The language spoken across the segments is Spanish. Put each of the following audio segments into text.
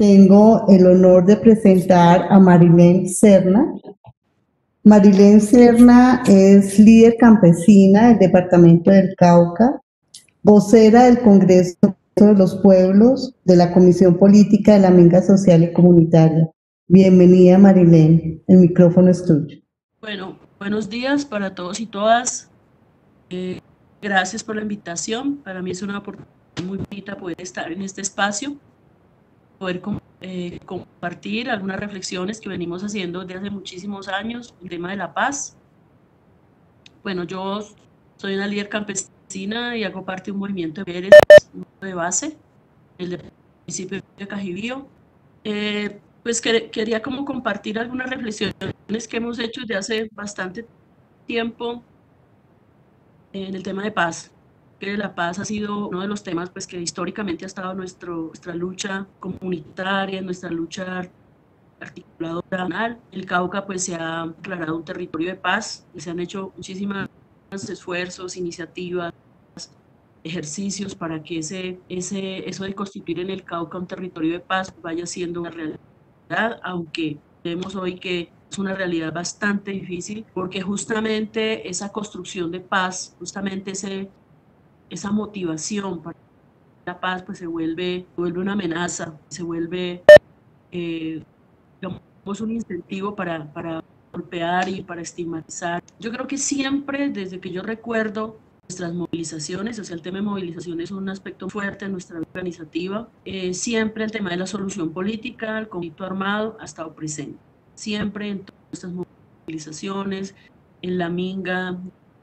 Tengo el honor de presentar a Marilén Serna. Marilén Serna es líder campesina del departamento del Cauca, vocera del Congreso de los Pueblos de la Comisión Política de la Minga Social y Comunitaria. Bienvenida, Marilén, el micrófono es tuyo. Bueno, buenos días para todos y todas. Gracias por la invitación. Para mí es una oportunidad muy bonita poder estar en este espacio, poder compartir algunas reflexiones que venimos haciendo desde hace muchísimos años, el tema de la paz. Bueno, yo soy una líder campesina y hago parte de un movimiento de mujeres de base, el municipio de Cajibío. Pues quería como compartir algunas reflexiones que hemos hecho desde hace bastante tiempo en el tema de paz, que la paz ha sido uno de los temas pues, que históricamente ha estado nuestra lucha comunitaria, nuestra lucha articuladora. El Cauca pues, se ha declarado un territorio de paz y se han hecho muchísimos esfuerzos, iniciativas, ejercicios para que eso de constituir en el Cauca un territorio de paz vaya siendo una realidad, aunque vemos hoy que es una realidad bastante difícil, porque justamente esa construcción de paz, justamente esa motivación para la paz, pues se vuelve una amenaza, se vuelve digamos, un incentivo para golpear y para estigmatizar. Yo creo que siempre, desde que yo recuerdo nuestras movilizaciones, o sea, el tema de movilización es un aspecto fuerte en nuestra vida organizativa, siempre el tema de la solución política, el conflicto armado ha estado presente. Siempre en todas nuestras movilizaciones, en la Minga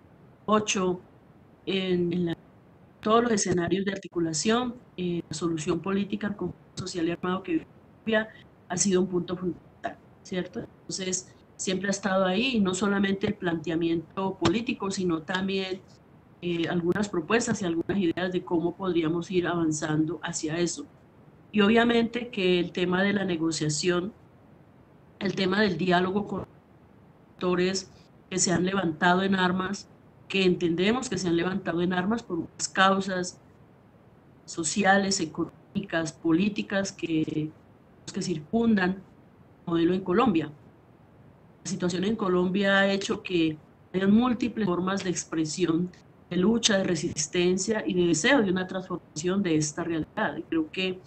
8, en todos los escenarios de articulación, la solución política, el conflicto social y armado que vivía, ha sido un punto fundamental, ¿cierto? Entonces, siempre ha estado ahí, y no solamente el planteamiento político, sino también algunas propuestas y algunas ideas de cómo podríamos ir avanzando hacia eso. Y obviamente que el tema de la negociación, el tema del diálogo con actores que se han levantado en armas, que entendemos que se han levantado en armas por unas causas sociales, económicas, políticas que circundan el modelo en Colombia. La situación en Colombia ha hecho que haya múltiples formas de expresión, de lucha, de resistencia y de deseo de una transformación de esta realidad. Y creo que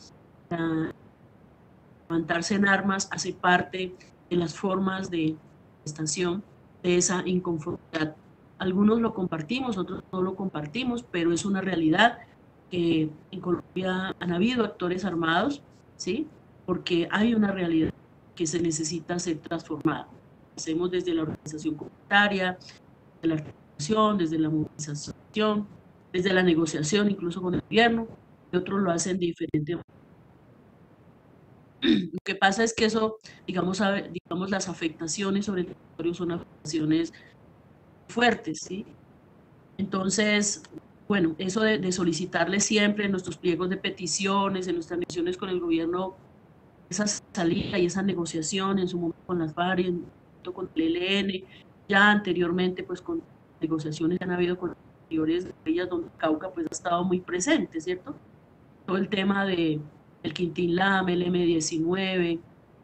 levantarse en armas hace parte de las formas de manifestación de esa inconformidad. Algunos lo compartimos, otros no lo compartimos, pero es una realidad que en Colombia han habido actores armados, ¿sí? Porque hay una realidad que se necesita ser transformada. Hacemos desde la organización comunitaria, desde la articulación, desde la movilización, desde la negociación, incluso con el gobierno, y otros lo hacen de diferente manera. Lo que pasa es que eso, digamos, las afectaciones sobre el territorio son afectaciones fuertes, ¿sí? Entonces, bueno, eso de solicitarle siempre en nuestros pliegos de peticiones, en nuestras misiones con el gobierno, esa salida y esa negociación en su momento con las FARC, con el ELN, ya anteriormente pues con negociaciones que han habido con las anteriores guerrillas donde Cauca pues ha estado muy presente, ¿cierto? Todo el tema de el Quintín Lame, el M-19,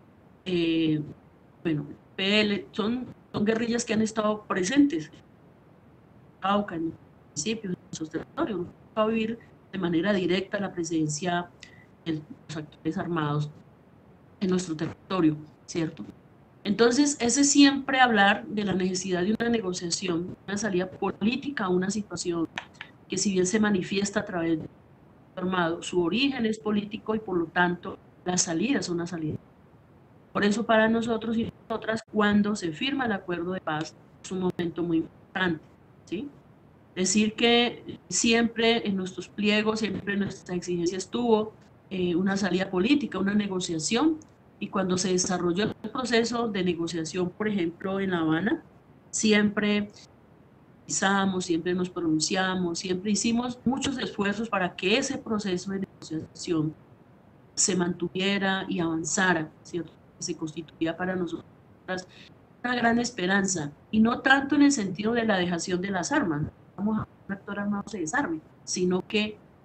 bueno, PL, son guerrillas que han estado presentes en Cauca, en municipios, en esos territorios, va a vivir de manera directa la presencia de los actores armados en nuestro territorio, ¿cierto? Entonces, ese siempre hablar de la necesidad de una negociación, una salida política a una situación que si bien se manifiesta a través del armado, su origen es político y por lo tanto la salida es una salida. Por eso para nosotros y nosotras, cuando se firma el acuerdo de paz, es un momento muy importante, ¿sí? Decir que siempre en nuestros pliegos, siempre en nuestra exigencia estuvo una salida política, una negociación, y cuando se desarrolló el proceso de negociación, por ejemplo, en La Habana, siempre siempre nos pronunciamos, siempre hicimos muchos esfuerzos para que ese proceso de negociación se mantuviera y avanzara, ¿cierto? Se constituía para nosotros una gran esperanza, y no tanto en el sentido de la dejación de las armas, no vamos a un actor armado se desarme, sino que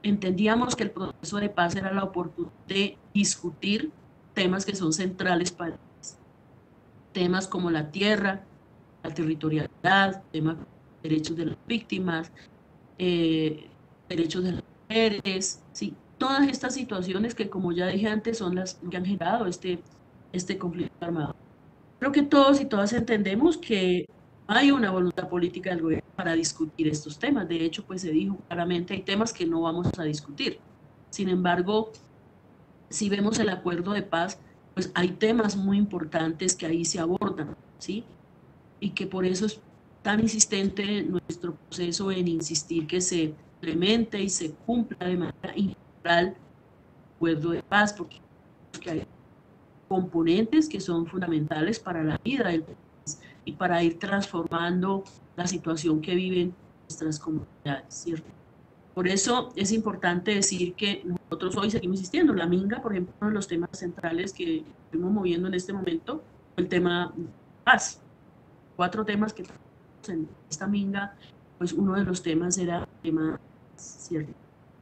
entendíamos que el proceso de paz era la oportunidad de discutir temas que son centrales para temas como la tierra, la territorialidad, temas como derechos de las víctimas, derechos de las mujeres, ¿sí? Todas estas situaciones que, como ya dije antes, son las que han generado este conflicto armado. Creo que todos y todas entendemos que hay una voluntad política del gobierno para discutir estos temas. De hecho, pues se dijo claramente, hay temas que no vamos a discutir. Sin embargo, si vemos el acuerdo de paz, pues hay temas muy importantes que ahí se abordan, ¿sí? Y que por eso es tan insistente nuestro proceso en insistir que se implemente y se cumpla de manera integral el acuerdo de paz, porque hay componentes que son fundamentales para la vida del país y para ir transformando la situación que viven nuestras comunidades, ¿cierto? Por eso es importante decir que nosotros hoy seguimos insistiendo. La Minga, por ejemplo, uno de los temas centrales que estamos moviendo en este momento, el tema de paz. 4 temas que en esta Minga, pues uno de los temas era el tema, ¿cierto?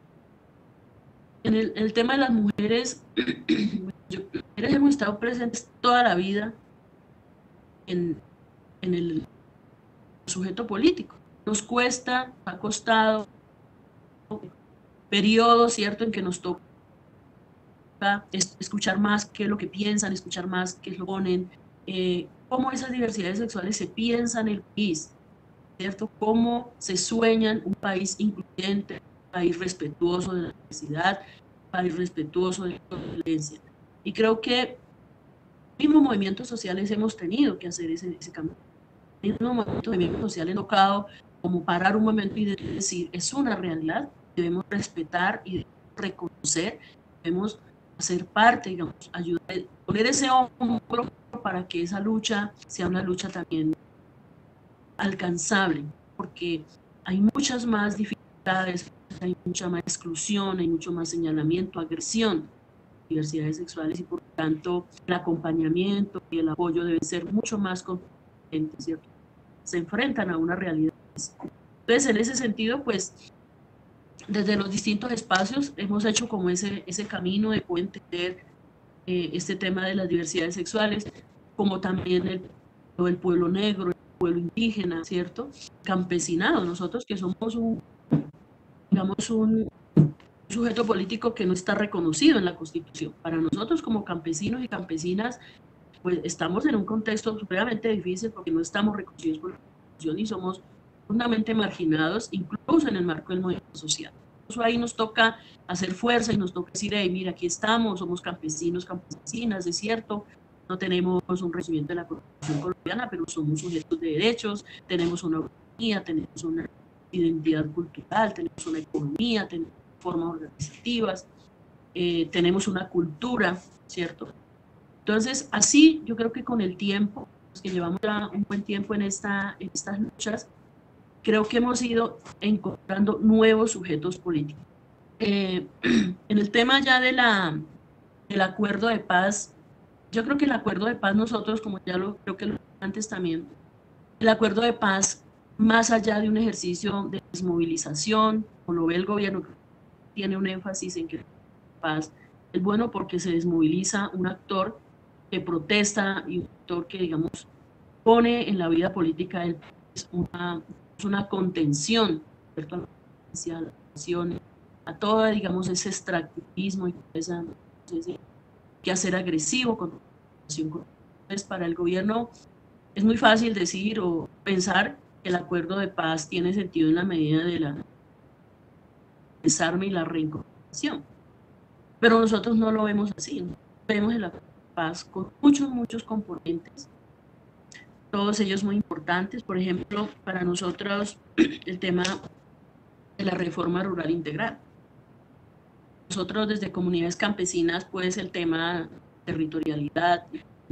En el tema de las mujeres, las mujeres hemos estado presentes toda la vida en el sujeto político. Nos cuesta, ha costado periodos, ¿cierto?, en que nos toca escuchar más qué es lo que piensan, escuchar más qué es lo que ponen, cómo esas diversidades sexuales se piensan en el país, ¿cierto? Cómo se sueñan un país incluyente, un país respetuoso de la diversidad, un país respetuoso de la violencia. Y creo que mismos movimientos sociales hemos tenido que hacer ese cambio. En mismos movimientos sociales han tocado como parar un momento y decir, es una realidad, debemos respetar y reconocer, debemos hacer parte, digamos, ayudar, poner ese hombro para que esa lucha sea una lucha también alcanzable, porque hay muchas más dificultades, hay mucha más exclusión, hay mucho más señalamiento, agresión, diversidades sexuales, y por tanto el acompañamiento y el apoyo deben ser mucho más contundentes, ¿cierto? Se enfrentan a una realidad. Entonces, en ese sentido, pues, desde los distintos espacios hemos hecho como ese camino de poder entender este tema de las diversidades sexuales, como también el pueblo negro, el pueblo indígena, ¿cierto? Campesinado, nosotros que somos digamos, un sujeto político que no está reconocido en la Constitución. Para nosotros como campesinos y campesinas, pues estamos en un contexto supremamente difícil porque no estamos reconocidos por la Constitución y somos profundamente marginados, incluso en el marco del movimiento social. Eso ahí nos toca hacer fuerza y nos toca decir, hey, mira, aquí estamos, somos campesinos, campesinas, es cierto, no tenemos un regimiento de la Constitución colombiana, pero somos sujetos de derechos, tenemos una autonomía, tenemos una identidad cultural, tenemos una economía, tenemos formas organizativas, tenemos una cultura, ¿cierto? Entonces, así yo creo que con el tiempo, pues, que llevamos ya un buen tiempo en estas luchas, creo que hemos ido encontrando nuevos sujetos políticos. En el tema ya del acuerdo de paz, yo creo que el acuerdo de paz nosotros, como ya creo que lo antes también, el acuerdo de paz, más allá de un ejercicio de desmovilización, como lo ve el gobierno, tiene un énfasis en que la paz es bueno porque se desmoviliza un actor que protesta y un actor que, digamos, pone en la vida política del país una contención, ¿cierto? A la nación, a todo, digamos, ese extractivismo y ese quehacer agresivo con la nación. Entonces, para el gobierno es muy fácil decir o pensar que el acuerdo de paz tiene sentido en la medida de la desarme y la reincorporación. Pero nosotros no lo vemos así, ¿no? Vemos el acuerdo de paz con muchos componentes, todos ellos muy importantes. Por ejemplo, para nosotros el tema de la reforma rural integral. Nosotros desde comunidades campesinas, pues el tema territorialidad,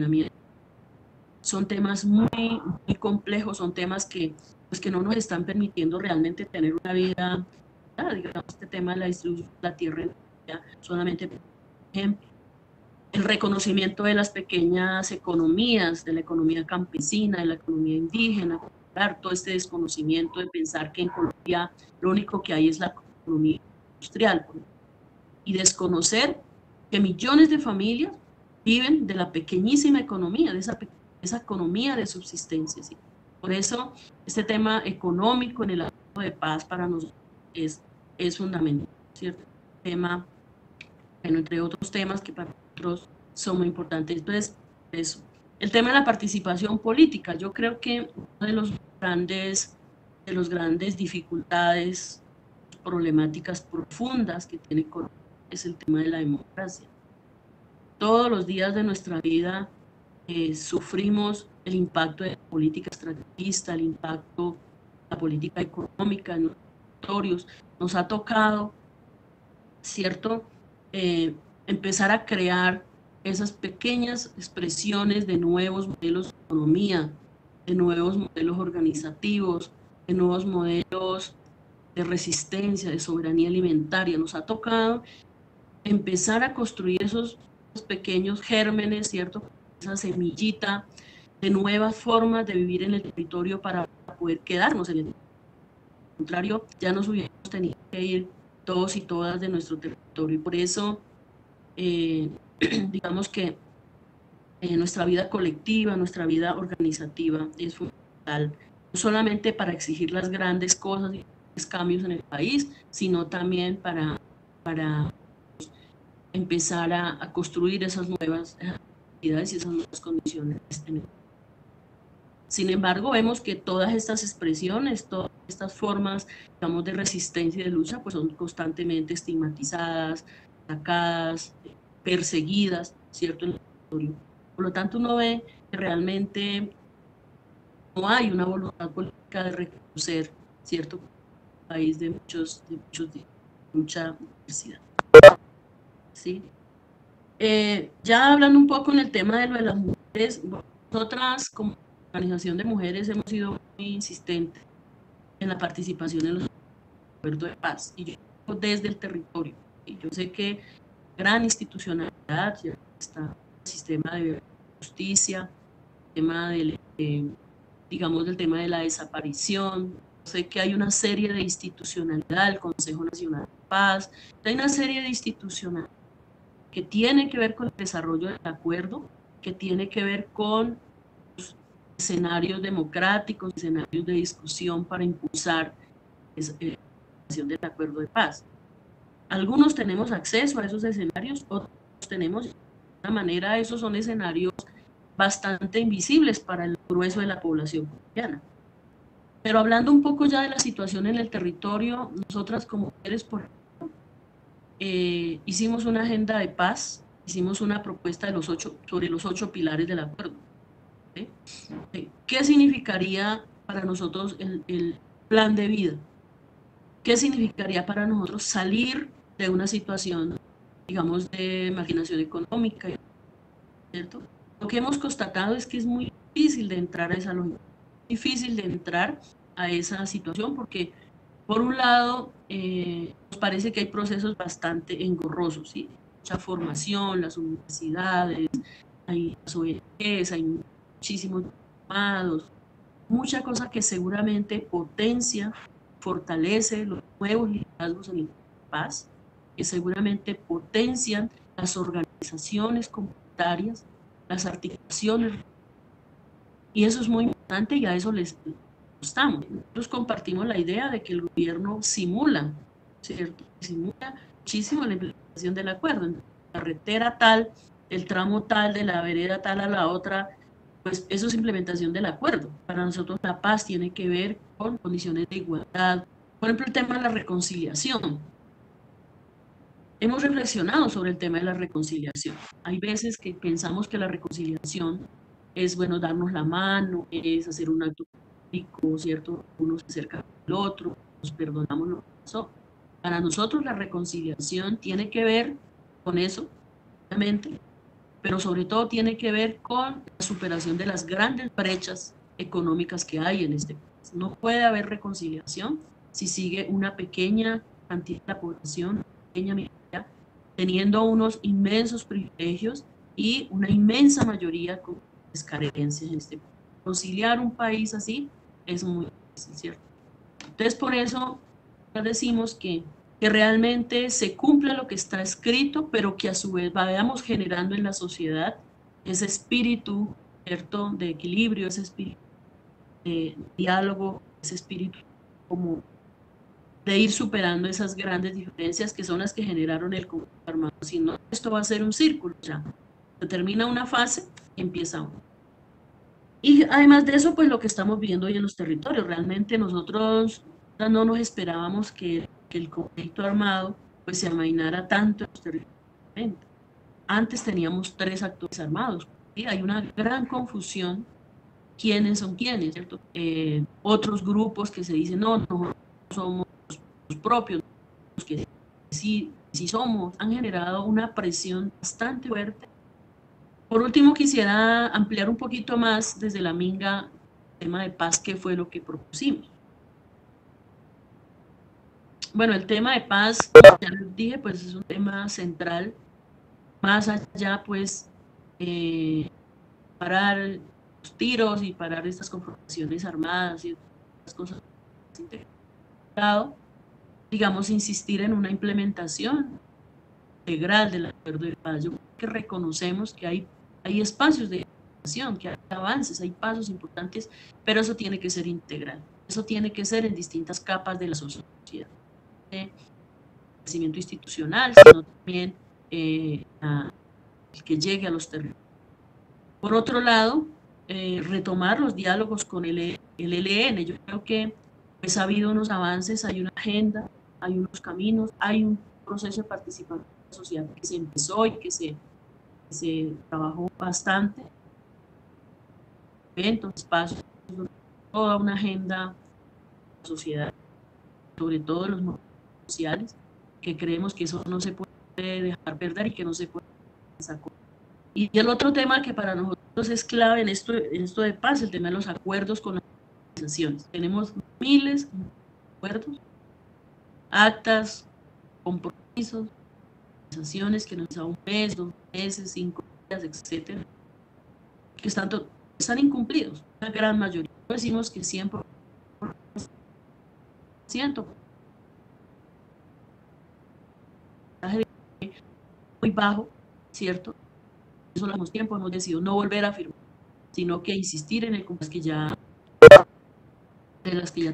son temas muy complejos, son temas que, pues, que no nos están permitiendo realmente tener una vida, digamos, este tema de la distribución de la tierra solamente, por ejemplo, el reconocimiento de las pequeñas economías, de la economía campesina, de la economía indígena, todo este desconocimiento de pensar que en Colombia lo único que hay es la economía industrial, y desconocer que millones de familias viven de la pequeñísima economía, de esa economía de subsistencia, ¿sí? Por eso este tema económico en el acuerdo de paz para nosotros es fundamental, ¿cierto? Tema, bueno, entre otros temas que para nosotros son muy importantes. Entonces, eso. El tema de la participación política, yo creo que una de los grandes dificultades, problemáticas profundas que tiene Colombia es el tema de la democracia. Todos los días de nuestra vida sufrimos el impacto de la política extractivista, el impacto de la política económica en los territorios. Nos ha tocado, ¿cierto?, empezar a crear esas pequeñas expresiones de nuevos modelos de economía, de nuevos modelos organizativos, de nuevos modelos de resistencia, de soberanía alimentaria. Nos ha tocado empezar a construir esos pequeños gérmenes, ¿cierto?, esa semillita de nuevas formas de vivir en el territorio para poder quedarnos en el territorio. Al contrario, ya nos hubiéramos tenido que ir todos y todas de nuestro territorio, y por eso digamos que nuestra vida colectiva, nuestra vida organizativa es fundamental, no solamente para exigir las grandes cosas y los cambios en el país, sino también para empezar a construir esas nuevas actividades y esas nuevas condiciones. Sin embargo, vemos que todas estas expresiones, todas estas formas, digamos, de resistencia y de lucha, pues son constantemente estigmatizadas, atacadas, perseguidas, ¿cierto?, en el territorio. Por lo tanto, uno ve que realmente no hay una voluntad política de reconocer, ¿cierto?, un país de mucha diversidad. ¿Sí? Ya hablando un poco en el tema de lo de las mujeres, nosotras como organización de mujeres hemos sido muy insistentes en la participación en los acuerdos de paz, y yo desde el territorio, y yo sé que gran institucionalidad, ya está el sistema de justicia, el tema del, digamos, del tema de la desaparición. Sé que hay una serie de institucionalidad, el Consejo Nacional de Paz, hay una serie de institucionalidad que tiene que ver con el desarrollo del acuerdo, que tiene que ver con los escenarios democráticos, escenarios de discusión para impulsar la implementación del acuerdo de paz. Algunos tenemos acceso a esos escenarios, otros tenemos, de alguna manera, esos son escenarios bastante invisibles para el grueso de la población colombiana. Pero hablando un poco ya de la situación en el territorio, nosotras como mujeres, por ejemplo, hicimos una agenda de paz, hicimos una propuesta de sobre los 8 pilares del acuerdo. ¿Sí? ¿Qué significaría para nosotros el plan de vida? ¿Qué significaría para nosotros salir de una situación, digamos, de marginación económica, ¿cierto? Lo que hemos constatado es que es muy difícil de entrar a esa lógica, difícil de entrar a esa situación, porque por un lado nos parece que hay procesos bastante engorrosos, ¿sí? Mucha formación, las universidades, hay las ONGs, hay muchísimos diplomados, mucha cosa que seguramente potencia, fortalece los nuevos liderazgos en paz, que seguramente potencian las organizaciones comunitarias, las articulaciones, y eso es muy importante, y a eso les estamos. Nosotros compartimos la idea de que el gobierno simula, ¿cierto? Simula muchísimo la implementación del acuerdo. En la carretera tal, el tramo tal, de la vereda tal a la otra, pues eso es implementación del acuerdo. Para nosotros la paz tiene que ver con condiciones de igualdad. Por ejemplo, el tema de la reconciliación. Hemos reflexionado sobre el tema de la reconciliación. Hay veces que pensamos que la reconciliación es, bueno, darnos la mano, es hacer un acto público, ¿cierto? Uno se acerca al otro, nos perdonamos lo que pasó. Para nosotros la reconciliación tiene que ver con eso, obviamente, pero sobre todo tiene que ver con la superación de las grandes brechas económicas que hay en este país. No puede haber reconciliación si sigue una pequeña cantidad de la población, una pequeña minoría, teniendo unos inmensos privilegios y una inmensa mayoría con carencias en este país. Conciliar un país así es muy difícil, ¿cierto? Entonces, por eso decimos que que realmente se cumpla lo que está escrito, pero que a su vez vayamos generando en la sociedad ese espíritu, ¿cierto?, de equilibrio, ese espíritu de diálogo, ese espíritu como de ir superando esas grandes diferencias que son las que generaron el conflicto armado. Si no, esto va a ser un círculo, ya se termina una fase y empieza otra. Y además de eso, pues lo que estamos viendo hoy en los territorios, realmente nosotros no nos esperábamos que el conflicto armado pues se amainara tanto en los territorios. Antes teníamos 3 actores armados, ¿sí? Hay una gran confusión quiénes son quiénes, ¿cierto? Otros grupos que se dicen, no, no somos los propios, los que sí somos, han generado una presión bastante fuerte. Por último, quisiera ampliar un poquito más desde la Minga el tema de paz, que fue lo que propusimos. Bueno, el tema de paz, ya les dije, pues es un tema central, más allá, pues, parar los tiros y parar estas confrontaciones armadas y estas cosas, digamos, insistir en una implementación integral del acuerdo de paz. Yo creo que reconocemos que hay espacios de acción, que hay avances, hay pasos importantes, pero eso tiene que ser integral. Eso tiene que ser en distintas capas de la sociedad. El crecimiento institucional, sino también el que llegue a los territorios. Por otro lado, retomar los diálogos con el ELN. Yo creo que pues, ha habido unos avances, hay una agenda, hay unos caminos, hay un proceso de participación de la sociedad que se empezó y que se trabajó bastante. Eventos, espacios, toda una agenda de la sociedad, sobre todo de los movimientos sociales, que creemos que eso no se puede dejar perder y que no se puede sacar. Y el otro tema que para nosotros es clave en esto de paz, el tema de los acuerdos con las organizaciones. Tenemos miles de acuerdos, actas, compromisos, organizaciones que nos dan 1 mes, 2 meses, 5 días, etcétera, que están incumplidos, la gran mayoría. Decimos que 100%, muy bajo, ¿cierto? Eso lo hemos tiempo, hemos decidido no volver a firmar, sino que insistir en el compromiso de las que ya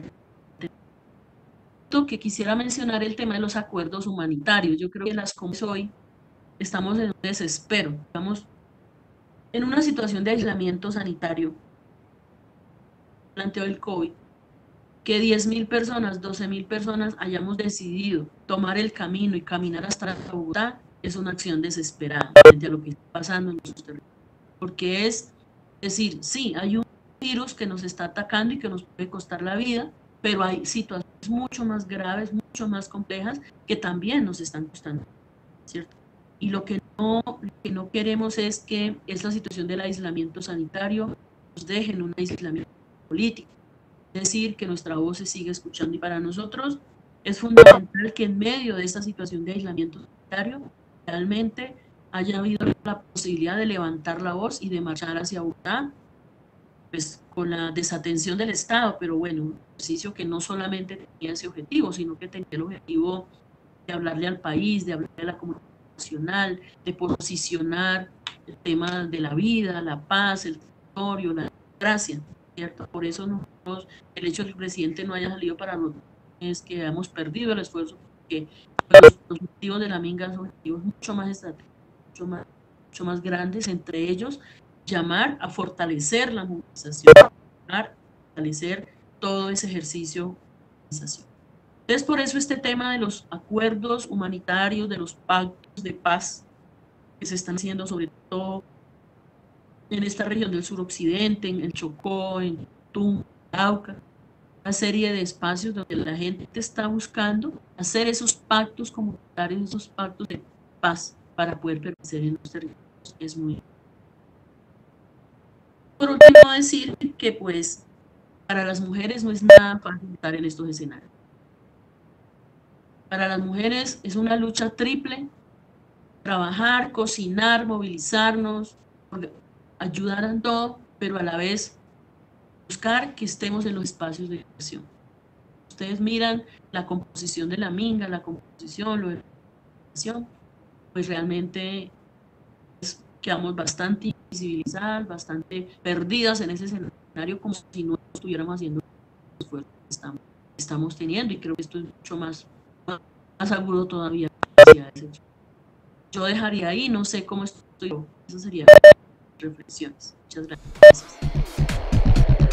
que quisiera mencionar el tema de los acuerdos humanitarios. Yo creo que las comunidades hoy estamos en un desespero, estamos en una situación de aislamiento sanitario, planteó el COVID, que 10.000 personas, 12.000 personas hayamos decidido tomar el camino y caminar hasta Bogotá, es una acción desesperada frente a lo que está pasando en nuestros territorios. Porque es decir, sí, hay un virus que nos está atacando y que nos puede costar la vida, pero hay situaciones mucho más graves, mucho más complejas, que también nos están costando, ¿cierto? Y lo que no queremos es que esta situación del aislamiento sanitario nos deje en un aislamiento político. Es decir, que nuestra voz se siga escuchando. Y para nosotros es fundamental que en medio de esta situación de aislamiento sanitario realmente haya habido la posibilidad de levantar la voz y de marchar hacia Bogotá, pues con la desatención del Estado, pero bueno, un ejercicio que no solamente tenía ese objetivo, sino que tenía el objetivo de hablarle al país, de hablarle a la comunidad nacional, de posicionar el tema de la vida, la paz, el territorio, la democracia, ¿cierto? Por eso nosotros, el hecho de que el presidente no haya salido para nosotros es que hemos perdido el esfuerzo, porque los objetivos de la Minga son objetivos mucho más estratégicos, mucho más grandes, entre ellos llamar a fortalecer la movilización, llamar a fortalecer todo ese ejercicio de movilización. Entonces, por eso este tema de los acuerdos humanitarios, de los pactos de paz que se están haciendo, sobre todo en esta región del suroccidente, en el Chocó, en Tum, Cauca, una serie de espacios donde la gente está buscando hacer esos pactos comunitarios, esos pactos de paz para poder permanecer en los territorios. Es muy importante. Por último, decir que pues para las mujeres no es nada fácil estar en estos escenarios. Para las mujeres es una lucha triple: trabajar, cocinar, movilizarnos, ayudar en todo, pero a la vez buscar que estemos en los espacios de acción. ustedes miran la composición de la minga, la composición, lo de la población, pues realmente quedamos bastante invisibilizadas, bastante perdidas en ese escenario, como si no estuviéramos haciendo el esfuerzo que estamos teniendo, y creo que esto es mucho más agudo todavía. Yo dejaría ahí, no sé cómo estoy, esas serían reflexiones. Muchas gracias.